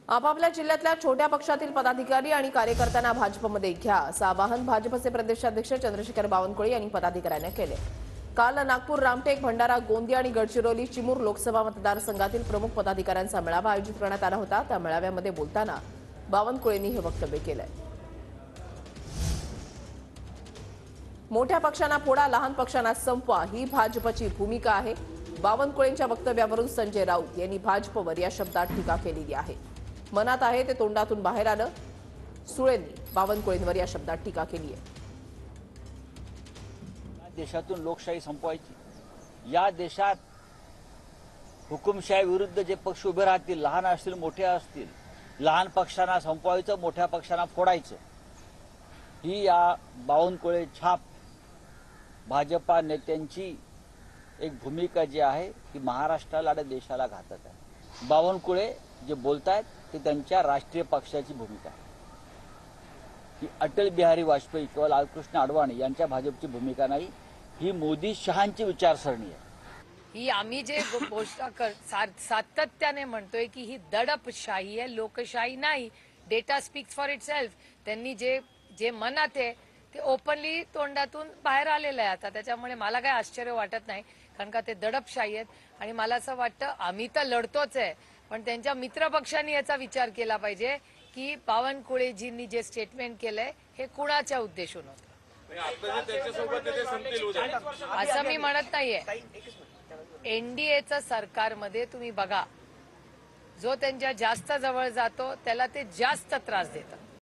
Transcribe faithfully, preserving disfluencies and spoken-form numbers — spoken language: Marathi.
आपापल्या जिल्ह्यातल्या छोट्या पक्षातील पदाधिकारी आणि कार्यकर्त्यांना भाजपमध्ये घ्या असं आवाहन भाजपचे प्रदेशाध्यक्ष चंद्रशेखर बावनकुळे यांनी पदाधिकाऱ्यांना केले। काल नागपूर, रामटेक, भंडारा, गोंदिया आणि गडचिरोली चिमूर लोकसभा मतदारसंघातील प्रमुख पदाधिकाऱ्यांचा मेळावा आयोजित करण्यात आला होता। त्या मेळाव्यामध्ये बोलताना बावनकुळेंनी हे वक्तव्य केलंय। मोठ्या पक्षांना फोडा, लहान पक्षांना संपवा ही भाजपची भूमिका आहे। बावनकुळेंच्या वक्तव्यावरून संजय राऊत यांनी भाजपवर या शब्दात टीका केलेली आहे। मनात आहे ते तोंडातून बाहेर आलं। सुळेंनी बावनकुळेंवर या शब्दात टीका केली आहे। देशातून लोकशाही संपवायची, या देशात हुकुमशाही विरुद्ध जे पक्ष उभे राहतील, लहान असतील मोठे असतील, लहान पक्षांना संपवायचं, मोठ्या पक्षांना फोडायचं, ही या बावनकुळे छाप भाजपा नेत्यांची एक भूमिका जी आहे ती महाराष्ट्राला आणि देशाला घातक आहे। बावनकुळे जे बोलतायत ते त्यांच्या राष्ट्रीय पक्षाची भूमिका आहे। ही अटल बिहारी वाजपेयी किंवा लालकृष्ण अडवाणी यांच्या भाजपची भूमिका नाही, ही मोदी शहांची विचारसरणी आहे। ही आम्ही जे घोषणा कर सातत्याने म्हणतोय की ही दडपशाही आहे, लोकशाही नाही। Data speaks for itself. त्यांनी जे जे मनात आहे ते ओपनली तोंडातून बाहेर आलेलं आहे आता। त्याच्यामुळे मला काही आश्चर्य वाटत नाही, कारण का ते दडपशाही आहेत। आणि मला असं वाटतं आम्ही तर लढतोच आहे, पण त्यांच्या मित्रपक्षांनी याचा विचार केला पाहिजे की बावनकुळेजींनी जे स्टेटमेंट केलंय हे कुणाच्या उद्देशून होतं असं मी म्हणत नाहीये। एनडीएचं सरकारमध्ये तुम्ही बघा, जो त्यांच्या जास्त जवळ जातो त्याला ते जास्त त्रास देतात।